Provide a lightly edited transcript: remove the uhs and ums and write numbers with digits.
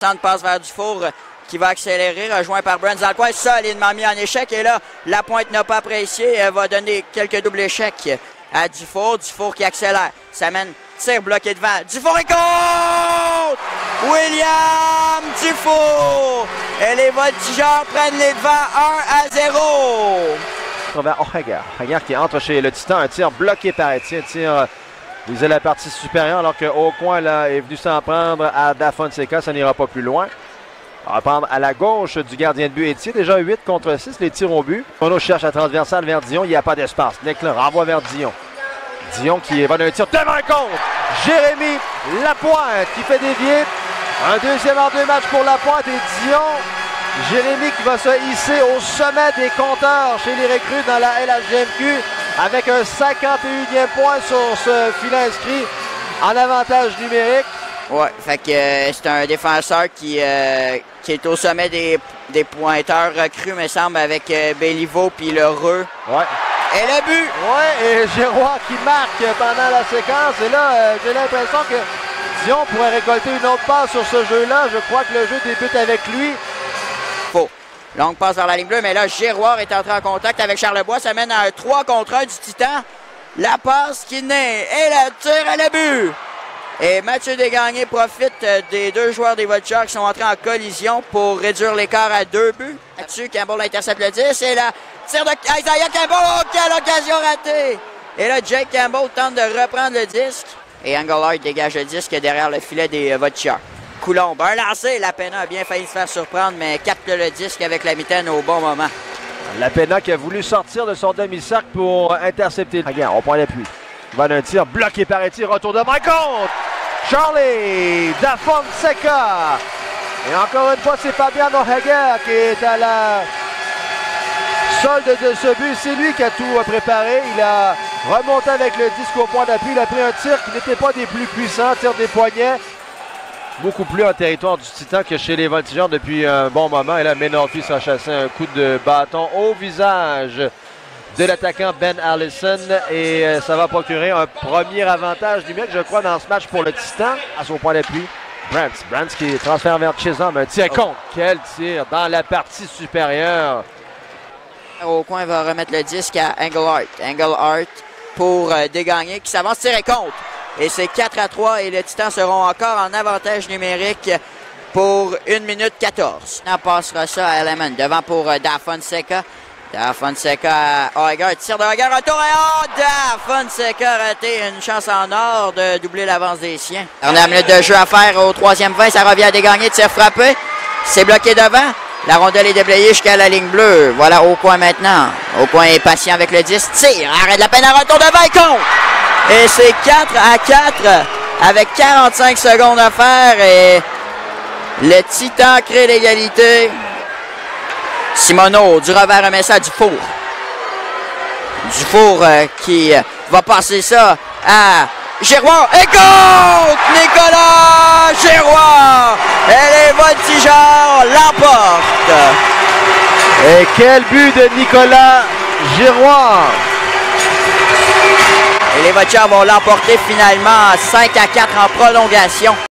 Centre passe vers Dufour qui va accélérer, rejoint par Burns dans le coin, solidement mis en échec. Et là, la pointe n'a pas apprécié. Elle va donner quelques doubles échecs à Dufour. Dufour qui accélère. Ça mène, tir bloqué devant. Dufour est contre! William Dufour! Et les Voltigeurs prennent les devants 1-0. Vers O'Hagan qui entre chez le Titan. Un tir bloqué par Étienne. Tir visait la partie supérieure alors qu'au coin là, est venu s'en prendre à Da Fonseca. Ça n'ira pas plus loin. On va prendre à la gauche du gardien de but Étienne. Déjà 8 contre 6 les tirs au but. Mono cherche la transversale vers Dion. Il n'y a pas d'espace. Leclerc renvoie vers Dion. Dion qui va d'un tir devant le compte. Jérémy Lapointe qui fait dévier. Un deuxième en 2 matchs pour Lapointe et Dion. Jérémy qui va se hisser au sommet des compteurs chez les recrues dans la LHGMQ avec un 51e point sur ce filet inscrit en avantage numérique. Ouais, fait que c'est un défenseur qui est au sommet des pointeurs recrues, me semble, avec Béliveau puis Lheureux. Ouais. Et le but! Ouais, et Giroir qui marque pendant la séquence. Et là, j'ai l'impression que Dion pourrait récolter une autre passe sur ce jeu-là. Je crois que le jeu débute avec lui. Faux. Longue passe vers la ligne bleue, mais là, Giroir est entré en contact avec Charlebois. Ça mène à un 3 contre 1 du Titan. La passe qui naît et le tir et le but! Et Mathieu Desgagnés profite des deux joueurs des Voltigeurs qui sont entrés en collision pour réduire l'écart à 2 buts. Là-dessus, Campbell intercepte le 10 et la tir de Isaiah Campbell. Oh, quelle occasion ratée! Et là, Jake Campbell tente de reprendre le disque. Et Engelhardt dégage le disque derrière le filet des Voltigeurs. Coulombe, un lancé. Lapena a bien failli se faire surprendre, mais capte le disque avec la mitaine au bon moment. Lapena qui a voulu sortir de son demi-cercle pour intercepter. Regarde, on prend l'appui. Va d'un tir bloqué par Etienne. Retour devant compte. Charlie Da Fonseca. Et encore une fois, c'est Fabian O'Hagan qui est à la solde de ce but. C'est lui qui a tout préparé. Il a remonté avec le disque au point d'appui. Il a pris un tir qui n'était pas des plus puissants. Tir des poignets. Beaucoup plus en territoire du Titan que chez les Voltigeurs depuis un bon moment. Et là, Menorfi s'est chassé un coup de bâton au visage de l'attaquant Ben Allison. Et ça va procurer un premier avantage numérique, je crois, dans ce match pour le Titan. À son point d'appui, Brandt qui transfère vers Chisholm. Un tir contre. Quel tir dans la partie supérieure. Au coin, va remettre le disque à Engelhardt. Engelhardt pour Desgagnés qui s'avance, tir et contre. Et c'est 4-3 et les Titans seront encore en avantage numérique pour 1 minute 14. On passera ça à Element. Devant pour Da Fonseca. Da Fonseca à O'Hagan. Tir de O'Hagan. Retour et oh! Da Fonseca a raté une chance en or de doubler l'avance des siens. Dernière minute de jeu à faire au 3e 20. Ça revient à Desgagnés. Tir frappé. C'est bloqué devant. La rondelle est déblayée jusqu'à la ligne bleue. Voilà au coin maintenant. Au coin est patient avec le 10. Tire. Arrête la peine à retour devant et contre. Et c'est 4-4 avec 45 secondes à faire et le Titan crée l'égalité. Simoneau, du revers remet ça à Dufour. Dufour qui va passer ça à Giroir et contre Nicolas Giroir. Et les Voltigeurs l'emportent. Et quel but de Nicolas Giroir. Et les Voltigeurs vont l'emporter finalement 5-4 en prolongation.